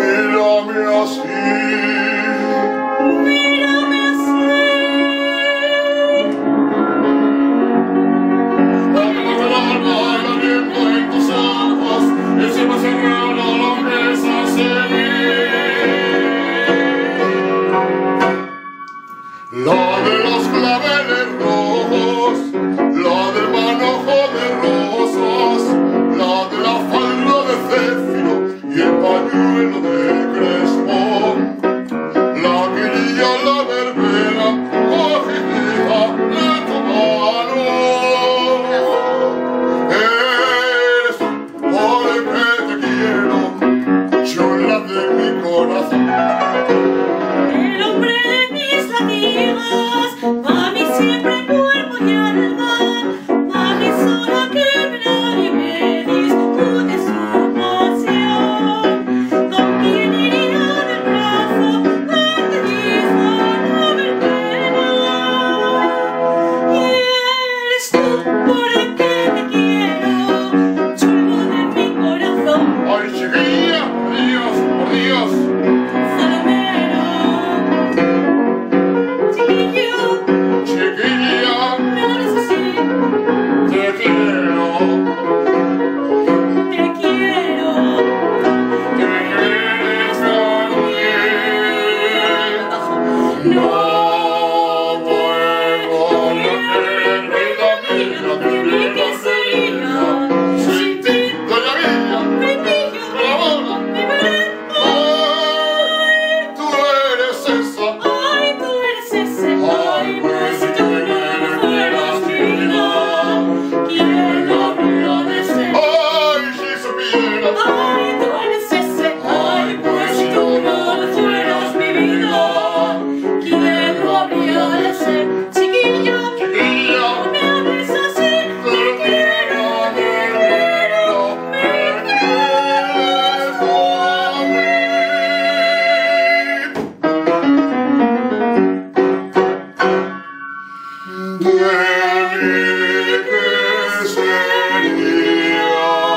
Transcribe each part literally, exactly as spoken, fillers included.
Mírame así. Mírame así. Abro el alma al aliento en tus ojos, encima se rueda la mesa seguir. La de los claveles rojos, la del manojo de rosas, la de la falda de céfiro y el pañuelo de crespo, la querilla, la verbena, cogidita de tu mano. Eres tú, porque te quiero, chula de mi corazón. El hombre de mis latidos, pa' mí siempre cuerpo y alma, pa' mí sola que me da y me discute su pasión. ¿Con quién iría del brazo, perdido, no me pena? Y eres tú, porque te quiero, chulo de mi corazón. Ay, chiquilla, por Dios, por Dios. Salamero, chiquillo, Chiquilla, me hables así. te quiero, Te quiero, te quieres también. No puedo creer, vida mía, dime qué sería sin ti, doña Villa, mi pillo, Ramona. mi Belén. Ay, tú eres esa. Ay, tú eres ese, ay, pues si tú no fueras mi vida, ¿quién lo habría de ser? Ay, si supieras. Ay, tú eres ese, ay, pues si tú no fueras mi vida, ¿quién lo habría de ser? Chiquillo, Chiquilla, no me hables así, te quiero, te quiero, me quieres tú Dime qué sería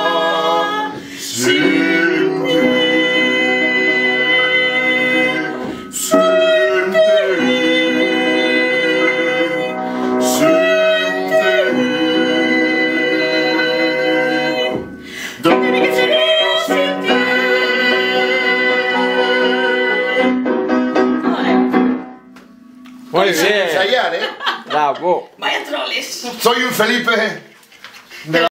sin ti, sin ti, sin ti. Dime qué sería sin ti. Muy bien, Ensayar, ¿eh? bravo. Vaya troles. Soy un Felipe de la